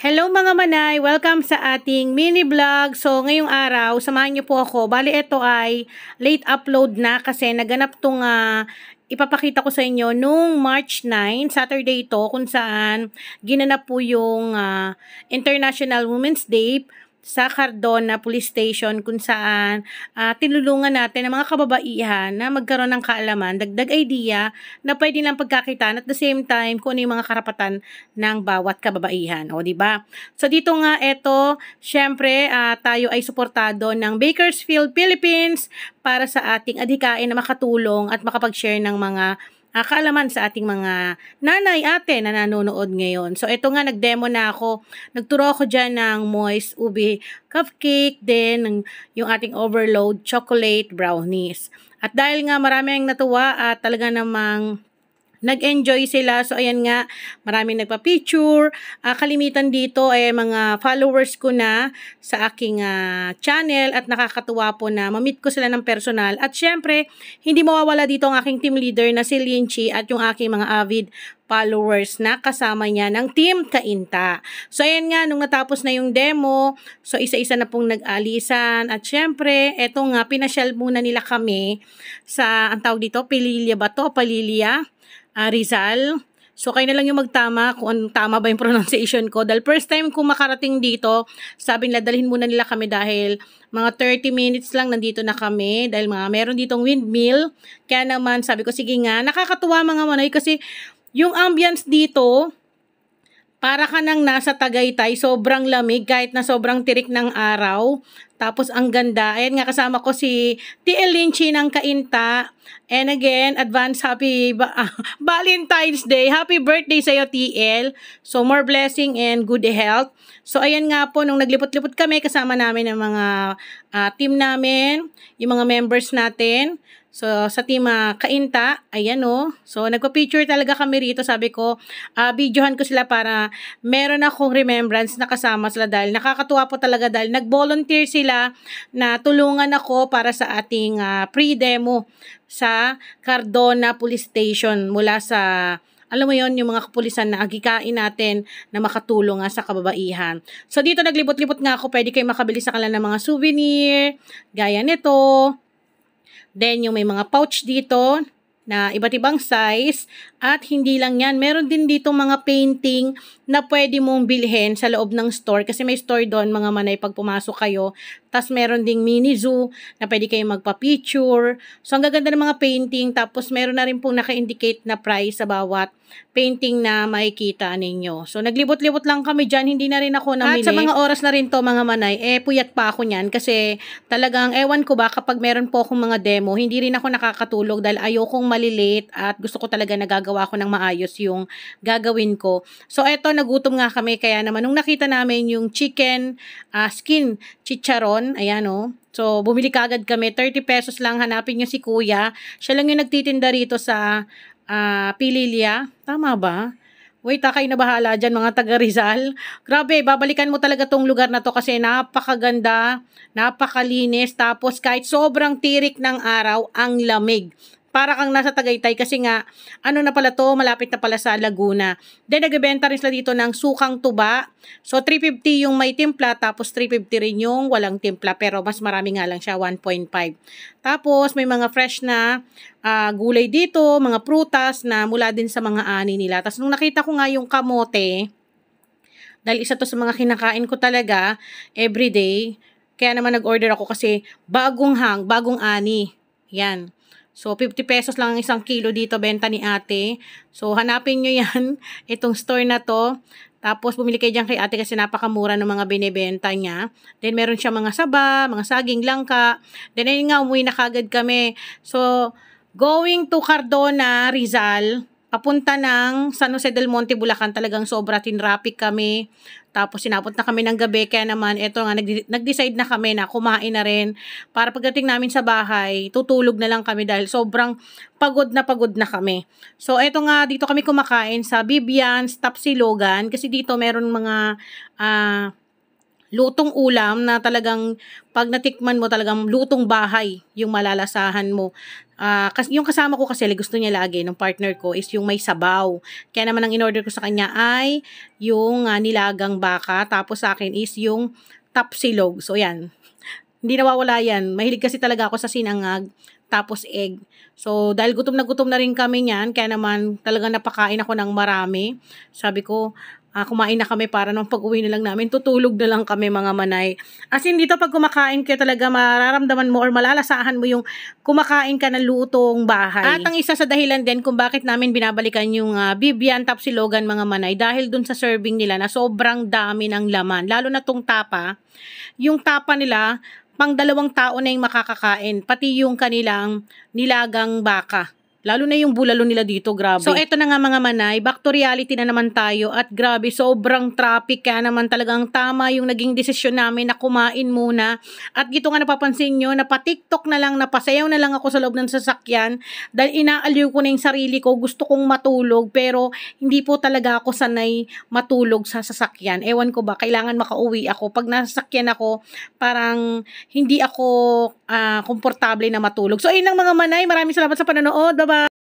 Hello mga manay! Welcome sa ating mini vlog. So ngayong araw, samahan niyo po ako. Bali ito ay late upload na kasi naganap tong ipapakita ko sa inyo nung March 9, Saturday ito, kung saan ginanap po yung International Women's Day sa Cardona Police Station, kung saan tinulungan natin ang mga kababaihan na magkaroon ng kaalaman, dagdag idea na pwede lang pagkakitaan at the same time kung ano yung mga karapatan ng bawat kababaihan. O, diba? So, dito nga, eto, syempre, tayo ay suportado ng Bakersfield, Philippines para sa ating adhikain na makatulong at makapag-share ng mga kaalaman sa ating mga nanay, ate na nanonood ngayon. So, ito nga, nag-demo na ako. Nagturo ako dyan ng moist ube cupcake, then yung ating overload chocolate brownies. At dahil nga marami ang natuwa at talaga namang nag-enjoy sila. So, ayan nga, maraming nagpa-picture. Kalimitan dito ay mga followers ko na sa aking channel at nakakatuwa po na ma-meet ko sila ng personal. At syempre, hindi mawawala dito ang aking team leader na si Lynchy at yung aking mga avid followers na kasama niya ng Team Kainta. So, ayan nga, nung natapos na yung demo, so isa-isa na pong nag-alisan. At syempre, eto nga, pinasyal muna nila kami sa, ang tawag dito, Pililya ba to? Palilia? Rizal. So, kayo na lang yung magtama kung tama ba yung pronunciation ko. Dahil first time kong makarating dito, sabi nila, dalhin muna nila kami dahil mga 30 minutes lang nandito na kami. Dahil meron ditong windmill. Kaya naman, sabi ko, sige nga, nakakatuwa mga manay kasi yung ambience dito, para ka nang nasa Tagaytay, sobrang lamig kahit na sobrang tirik ng araw. Tapos ang ganda. Ayan nga, kasama ko si TL Lynchy ng Kainta. And again, advance happy Valentine's Day. Happy birthday sa'yo, TL. So more blessing and good health. So ayan nga po, nung naglipot-lipot kami, kasama namin ang mga team namin, yung mga members natin. So, sa team Kainta, ayan o. So, nagpa-picture talaga kami rito. Sabi ko, videohan ko sila para meron akong remembrance na kasama sila dahil nakakatuwa po talaga dahil nag-volunteer sila na tulungan ako para sa ating pre-demo sa Cardona Police Station mula sa, alam mo yon, yung mga kapulisan na agikain natin na makatulong sa kababaihan. So, dito naglibot-libot nga ako. Pwede kayo makabili sa kanila ng mga souvenir, gaya nito. Then, yung may mga pouch dito na iba't ibang size. At hindi lang yan, meron din dito mga painting na pwede mong bilhin sa loob ng store. Kasi may store doon, mga manay, pag pumasok kayo. Tapos meron ding mini zoo na pwede kayong magpa-picture. So, ang gaganda ng mga painting. Tapos meron na rin pong naka-indicate na price sa bawat painting na makikita ninyo. So, naglibot-libot lang kami dyan. Hindi na rin ako namili. At sa mga oras na rin to, mga manay, puyat pa ako niyan. Kasi talagang, ewan ko ba, kapag meron po akong mga demo, hindi rin ako nakakatulog dahil ayokong malilate at gusto ko talaga nagagawa ko ng maayos yung gagawin ko. So, eto, nagutom nga kami. Kaya naman, nung nakita namin yung chicken skin chicharon, ayan o. So, bumili kagad kami. 30 pesos lang. Hanapin nyo si kuya. Siya lang yung nagtitinda rito sa Pililya. Tama ba? Wait, kayo na bahala dyan mga taga Rizal. Grabe, babalikan mo talaga tong lugar na to kasi napakaganda, napakalinis, tapos kahit sobrang tirik ng araw, ang lamig. Para kang nasa Tagaytay kasi nga, ano na pala to, malapit na pala sa Laguna. Then, nagbebenta rin sila dito ng sukang tuba. So, 350 yung may timpla, tapos 350 rin yung walang timpla. Pero, mas marami nga lang siya, 1.5. Tapos, may mga fresh na gulay dito, mga prutas na mula din sa mga ani nila. Tapos, nung nakita ko nga yung kamote, dahil isa to sa mga kinakain ko talaga, everyday, kaya naman nag-order ako kasi bagong ani. Yan. So, 50 pesos lang ang 1 kilo dito, benta ni ate. So, hanapin nyo yan, itong store na to. Tapos, bumili kayo dyan kay ate kasi napakamura ng mga binibenta niya. Then, meron siya mga saba, mga saging langka. Then, ayun nga, umuwi na kagad kami. So, going to Cardona, Rizal, papunta ng San Jose del Monte, Bulacan, talagang sobra tinraffic kami. Tapos sinapot na kami ng gabi, kaya naman eto nga, nag-decide na kami na kumain na rin. Para pagdating namin sa bahay, tutulog na lang kami dahil sobrang pagod na kami. So eto nga, dito kami kumakain sa Bibian's Tapsilogan kasi dito meron mga lutong ulam na talagang pag natikman mo talagang lutong bahay yung malalasahan mo. Yung kasama ko kasi gusto niya lagi ng partner ko is yung may sabaw. Kaya naman ang in-order ko sa kanya ay yung nilagang baka, tapos sa akin is yung tapsilog. So yan, hindi nawawala yan. Mahilig kasi talaga ako sa sinangag tapos egg. So, dahil gutom na rin kami niyan, kaya naman talagang napakain ako ng marami. Sabi ko, kumain na kami para nung pag-uwi na lang namin, tutulog na lang kami mga manay. As in, dito pag kumakain ka talaga, mararamdaman mo or malalasahan mo yung kumakain ka ng lutong bahay. At ang isa sa dahilan din kung bakit namin binabalikan yung Bibian Tapsilogan mga manay, dahil dun sa serving nila na sobrang dami ng laman. Lalo na tong tapa. Yung tapa nila, pang 2 tao na yung makakakain, pati yung kanilang nilagang baka. Lalo na yung bulalo nila dito, grabe. So, eto na nga mga manay, back to reality na naman tayo at grabe, sobrang traffic, kaya naman talagang tama yung naging desisyon namin na kumain muna. At gito nga napapansin nyo, napa-TikTok na lang, napasayaw na lang ako sa loob ng sasakyan dahil inaaliw ko na yung sarili ko, gusto kong matulog pero hindi po talaga ako sanay matulog sa sasakyan. Ewan ko ba, kailangan makauwi ako. Pag nasasakyan ako, parang hindi ako komportable na matulog. So, ayun lang mga manay, maraming salamat sa panonood. Bye-bye!